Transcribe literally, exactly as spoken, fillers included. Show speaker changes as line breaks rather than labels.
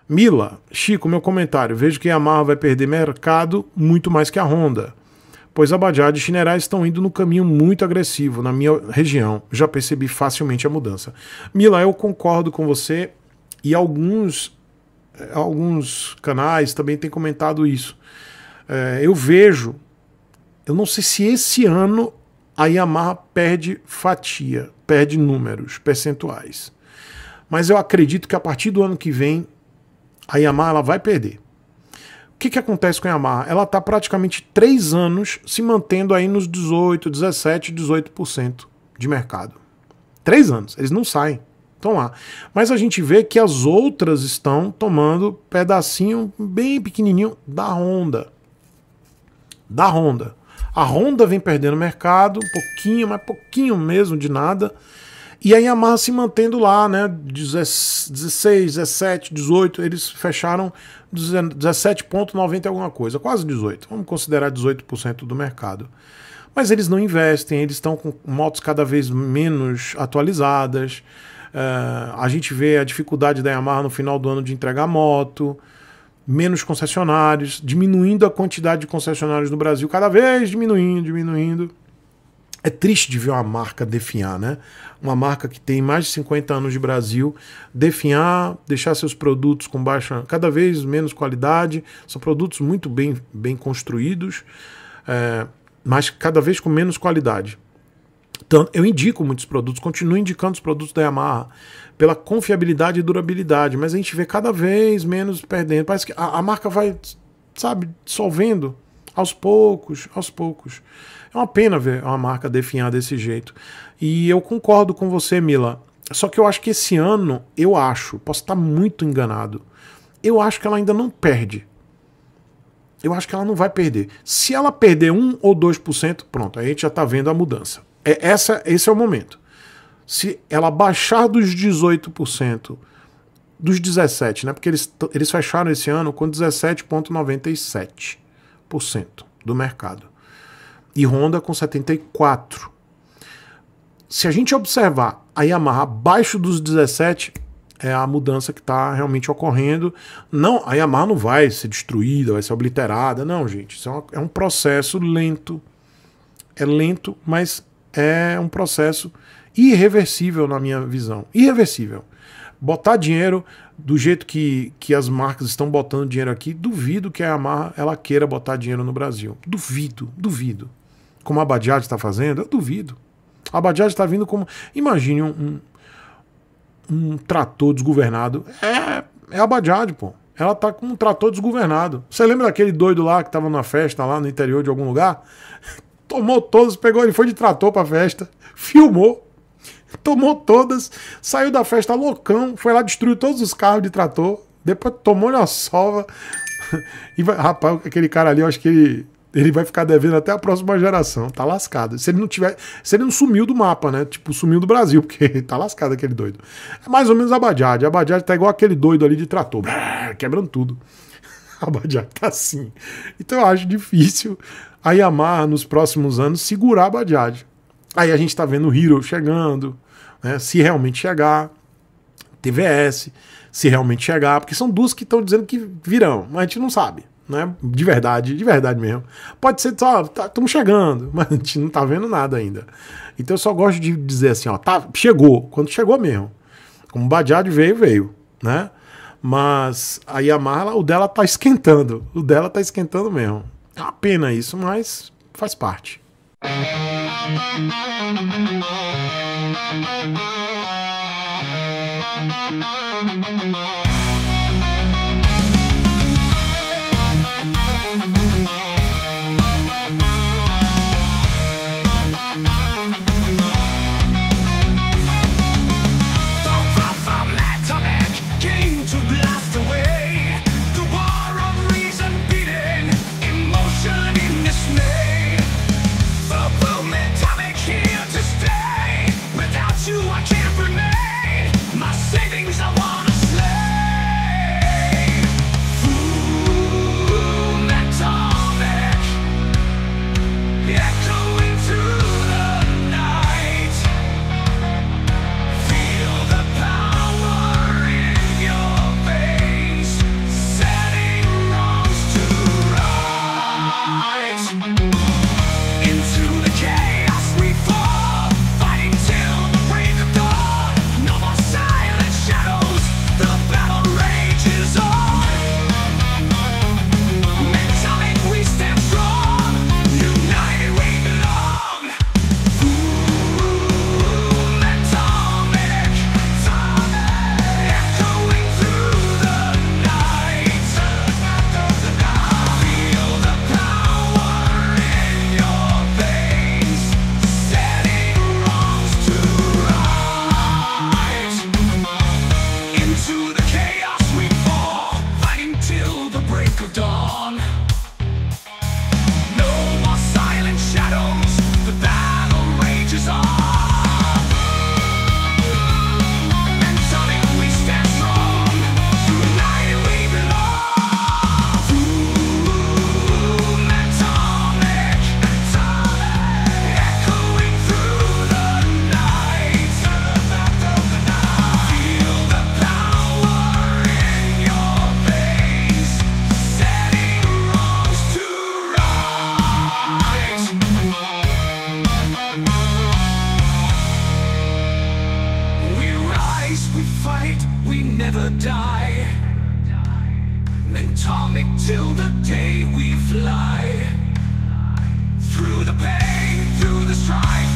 Mila, Chico, meu comentário. Vejo que a Yamaha vai perder mercado muito mais que a Honda, pois a Bajaj e Shinerai estão indo no caminho muito agressivo na minha região. Já percebi facilmente a mudança. Mila, eu concordo com você e alguns, alguns canais também têm comentado isso. É, eu vejo, eu não sei se esse ano a Yamaha perde fatia, perde números, percentuais. Mas eu acredito que a partir do ano que vem a Yamaha ela vai perder. O que, que acontece com a Yamaha? Ela está praticamente três anos se mantendo aí nos dezoito, dezessete, dezoito por cento de mercado. Três anos, eles não saem, estão lá. Mas a gente vê que as outras estão tomando pedacinho bem pequenininho da Honda. Da Honda. A Honda vem perdendo mercado, um pouquinho, mas pouquinho mesmo de nada. E a Yamaha se mantendo lá, né? dezesseis, dezessete, dezoito, eles fecharam dezessete vírgula noventa alguma coisa, quase dezoito. Vamos considerar dezoito por cento do mercado. Mas eles não investem, eles estão com motos cada vez menos atualizadas. Uh, a gente vê a dificuldade da Yamaha no final do ano de entregar moto, menos concessionários, diminuindo a quantidade de concessionários no Brasil, cada vez diminuindo, diminuindo. É triste de ver uma marca definhar, né? Uma marca que tem mais de cinquenta anos de Brasil, definhar, deixar seus produtos com baixa, cada vez menos qualidade, são produtos muito bem, bem construídos, é, mas cada vez com menos qualidade. Então, eu indico muitos produtos, continuo indicando os produtos da Yamaha pela confiabilidade e durabilidade, mas a gente vê cada vez menos perdendo. Parece que a, a marca vai, sabe, dissolvendo aos poucos, aos poucos. É uma pena ver uma marca definhar desse jeito. E eu concordo com você, Mila. Só que eu acho que esse ano, eu acho, posso estar muito enganado, eu acho que ela ainda não perde. Eu acho que ela não vai perder. Se ela perder um ou dois por cento, pronto, aí a gente já está vendo a mudança. É, essa, esse é o momento. Se ela baixar dos dezoito por cento, dos dezessete por cento, né? Porque eles, eles fecharam esse ano com dezessete vírgula noventa e sete por cento do mercado. E Honda com setenta e quatro por cento. Se a gente observar a Yamaha abaixo dos dezessete, é a mudança que está realmente ocorrendo. Não, a Yamaha não vai ser destruída, vai ser obliterada. Não, gente. Isso é, uma, é um processo lento. É lento, mas é um processo irreversível na minha visão. Irreversível. Botar dinheiro do jeito que, que as marcas estão botando dinheiro aqui, duvido que a Yamaha ela queira botar dinheiro no Brasil. Duvido, duvido. Como a Bajaj está fazendo, eu duvido. A Bajaj está vindo como... Imagine um, um, um trator desgovernado. É, é a Bajaj, pô. Ela tá com um trator desgovernado. Você lembra daquele doido lá que estava na festa lá no interior de algum lugar? Tomou todos, pegou, ele foi de trator pra festa, filmou, tomou todas, saiu da festa loucão, foi lá, destruiu todos os carros de trator, depois tomou-lhe uma sova. E vai, rapaz, aquele cara ali, eu acho que ele... Ele vai ficar devendo até a próxima geração. Tá lascado. Se ele não tiver. Se ele não sumiu do mapa, né? Tipo, sumiu do Brasil, porque tá lascado aquele doido. É mais ou menos a Bajaj. A Bajaj tá igual aquele doido ali de trator. Brrr, quebrando tudo. A Bajaj tá assim. Então eu acho difícil a Yamaha nos próximos anos segurar a Bajaj. Aí a gente tá vendo o Hero chegando, né? Se realmente chegar. T V S, se realmente chegar. Porque são duas que estão dizendo que virão. Mas a gente não sabe. Né? De verdade, de verdade mesmo. Pode ser só, estamos tá, chegando, mas a gente não tá vendo nada ainda. Então eu só gosto de dizer assim, ó, tá, chegou, quando chegou mesmo. Como o Bajaj veio, veio, né? Mas a Yamaha, o dela tá esquentando, o dela tá esquentando mesmo. É uma pena isso, mas faz parte.
You, I can't remain. My savings I wanna slay. atomic till the day we fly. Through the pain, through the strife.